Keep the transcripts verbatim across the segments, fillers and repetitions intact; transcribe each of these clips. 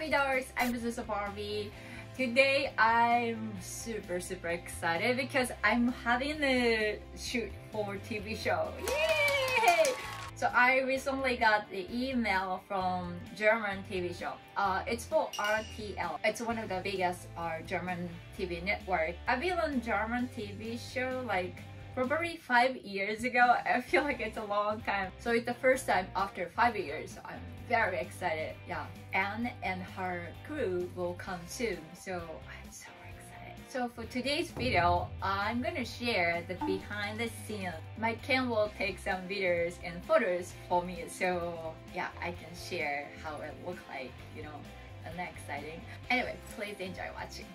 Barbie dolls, I'm Missus Barbie. Today I'm super super excited because I'm having a shoot for T V show. Yay! So I recently got the email from German T V show. Uh, it's for R T L. It's one of the biggest uh, German T V network. I've been on German T V show like probably five years ago. I feel like it's a long time. So it's the first time after five years. So I'm very excited. Yeah, Anne and her crew will come soon. So I'm so excited. So for today's video, I'm gonna share the behind the scenes. My Ken will take some videos and photos for me. So yeah, I can share how it looks like, you know, and exciting. Anyway, please enjoy watching.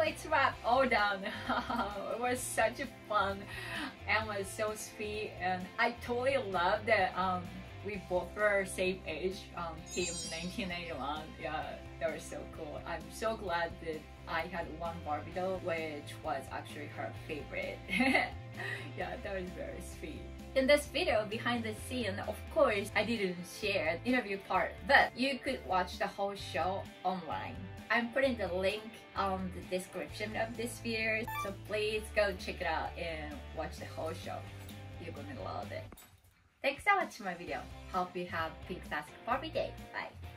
it's wrapped all done. It was such a fun and was so sweet, and I totally love that um, we both were same age, um, team nineteen ninety-one. Yeah, that was so cool. I'm so glad that I had one Barbie doll, which was actually her favorite. Yeah, that was very sweet. In this video, behind the scene, of course, I didn't share the interview part, but you could watch the whole show online. I'm putting the link on the description of this video, so please go check it out and watch the whole show. You're gonna love it. Thanks for watching my video. Hope you have Pinktastic Barbie Day. Bye.